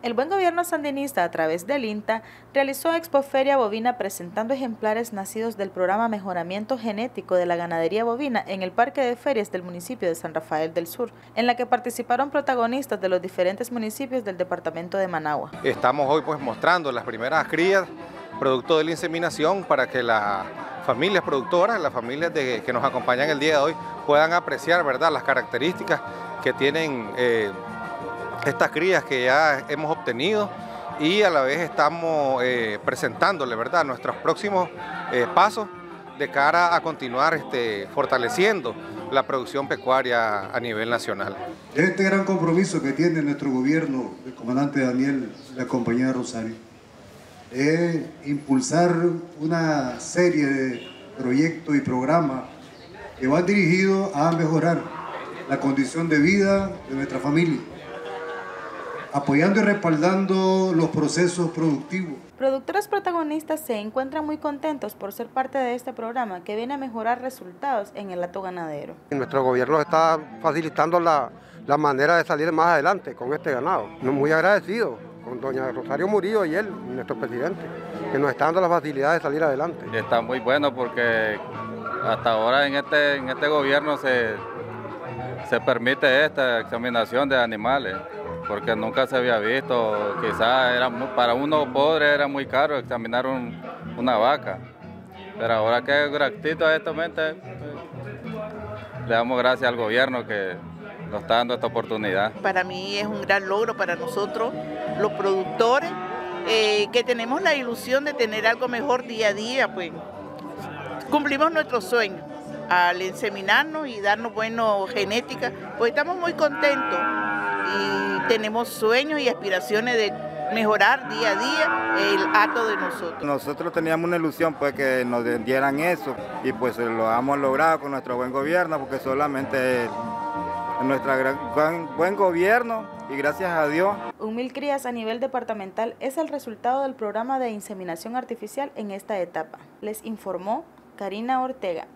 El Buen Gobierno sandinista, a través del INTA, realizó Expoferia Bovina presentando ejemplares nacidos del programa Mejoramiento Genético de la Ganadería Bovina en el Parque de Ferias del municipio de San Rafael del Sur, en la que participaron protagonistas de los diferentes municipios del departamento de Managua. Estamos hoy mostrando las primeras crías, producto de la inseminación, para que las familias productoras, las familias que nos acompañan el día de hoy, puedan apreciar, ¿verdad?, las características que tienen estas crías que ya hemos obtenido, y a la vez estamos presentándole, ¿verdad?, nuestros próximos pasos de cara a continuar fortaleciendo la producción pecuaria a nivel nacional. Este gran compromiso que tiene nuestro gobierno, el comandante Daniel, la compañía Rosario, es impulsar una serie de proyectos y programas que van dirigidos a mejorar la condición de vida de nuestra familia, apoyando y respaldando los procesos productivos. Productores protagonistas se encuentran muy contentos por ser parte de este programa que viene a mejorar resultados en el hato ganadero. Nuestro gobierno está facilitando la manera de salir más adelante con este ganado. Muy agradecido con doña Rosario Murillo y él, nuestro presidente, que nos está dando la facilidad de salir adelante. Está muy bueno porque hasta ahora en este gobierno se permite esta examinación de animales, porque nunca se había visto. Quizás para uno pobre era muy caro examinar una vaca, pero ahora que gratuitamente le damos gracias al gobierno que nos está dando esta oportunidad. Para mí es un gran logro para nosotros, los productores, que tenemos la ilusión de tener algo mejor día a día, pues cumplimos nuestro sueño al inseminarnos y darnos buena genética, pues estamos muy contentos y tenemos sueños y aspiraciones de mejorar día a día el hato de nosotros. Nosotros teníamos una ilusión, pues, que nos dieran eso, y pues lo hemos logrado con nuestro buen gobierno, porque solamente nuestro buen gobierno y gracias a Dios. 1.000 crías a nivel departamental es el resultado del programa de inseminación artificial en esta etapa. Les informó Karina Ortega.